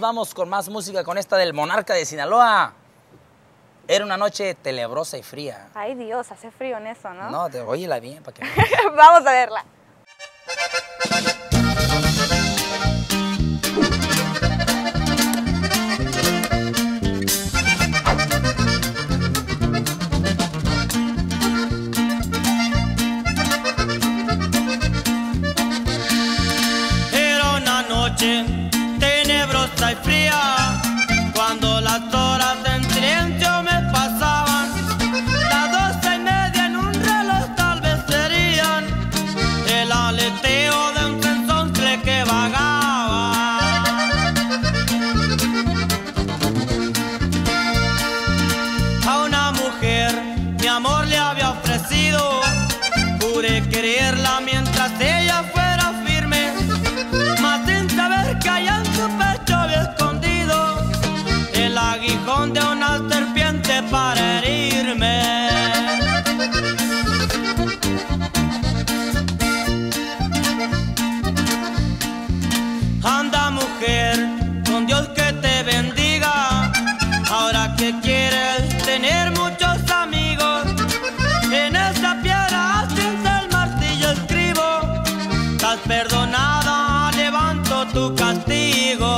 vamos con más música con esta del Monarca de Sinaloa. Era una noche tenebrosa y fría. Ay, Dios, hace frío en eso, ¿no? No, óyela bien para que... Vamos a verla. Era una noche tenebrosa y fría, cuando las horas en silencio me pasaban. Las 12:30 en un reloj tal vez serían el aleteo de un sensontle que vagaba. A una mujer mi amor le había ofrecido, juré quererla mientras ella fuera firme, mas sin saber que allá en su pecho había escondido el aguijón de una serpiente para herirme. Anda, mujer, con Dios que te bendiga, ahora que quieres tener muchos amigos. En esa piedra sin el martillo escribo: estás perdonada, levanto tu castigo.